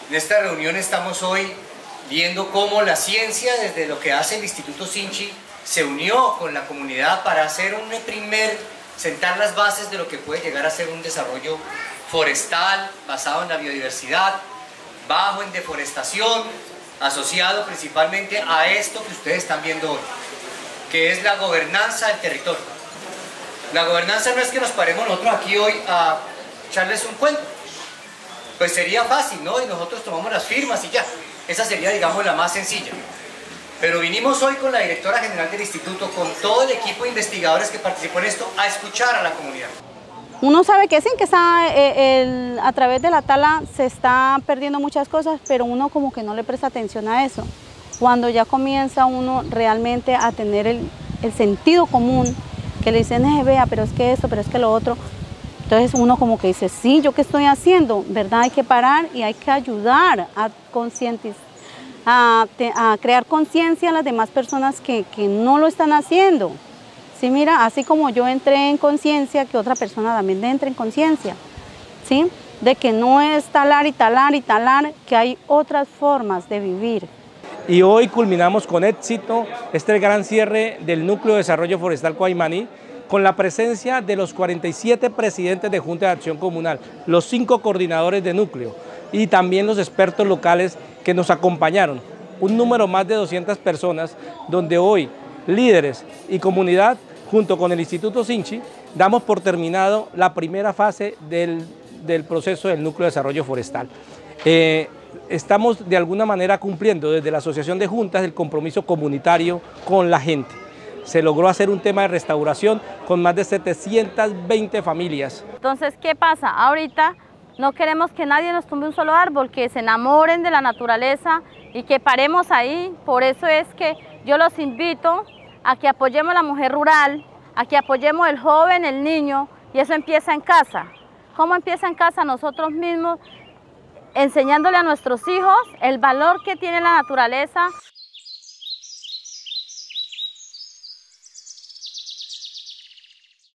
En esta reunión estamos hoy viendo cómo la ciencia, desde lo que hace el Instituto Sinchi, se unió con la comunidad para hacer sentar las bases de lo que puede llegar a ser un desarrollo forestal basado en la biodiversidad, bajo en deforestación, asociado principalmente a esto que ustedes están viendo hoy, que es la gobernanza del territorio. La gobernanza no es que nos paremos nosotros aquí hoy a echarles un cuento, pues sería fácil, ¿no? Y nosotros tomamos las firmas y ya, esa sería, digamos, la más sencilla. Pero vinimos hoy con la directora general del instituto, con todo el equipo de investigadores que participó en esto, a escuchar a la comunidad. Uno sabe que sí, que a través de la tala se está perdiendo muchas cosas, pero uno como que no le presta atención a eso. Cuando ya comienza uno realmente a tener el sentido común, que le dicen, vea, pero es que esto, pero es que lo otro. Entonces uno como que dice, sí, ¿yo qué estoy haciendo? ¿Verdad? Hay que parar y hay que ayudar a concientizar, a crear conciencia a las demás personas que no lo están haciendo. Sí, mira, así como yo entré en conciencia, que otra persona también entre en conciencia, ¿sí? De que no es talar y talar y talar, que hay otras formas de vivir. Y hoy culminamos con éxito este gran cierre del Núcleo de Desarrollo Forestal Coaimaní, con la presencia de los 47 presidentes de Junta de Acción Comunal, los 5 coordinadores de núcleo y también los expertos locales que nos acompañaron. Un número más de 200 personas, donde hoy líderes y comunidad, junto con el Instituto Sinchi, damos por terminado la primera fase del proceso del Núcleo de Desarrollo Forestal. Estamos de alguna manera cumpliendo desde la Asociación de Juntas el compromiso comunitario con la gente. Se logró hacer un tema de restauración con más de 720 familias. Entonces, ¿qué pasa? Ahorita no queremos que nadie nos tumbe un solo árbol, que se enamoren de la naturaleza y que paremos ahí. Por eso es que yo los invito a que apoyemos a la mujer rural, a que apoyemos al joven, el niño, y eso empieza en casa. ¿Cómo empieza en casa? Nosotros mismos enseñándole a nuestros hijos el valor que tiene la naturaleza.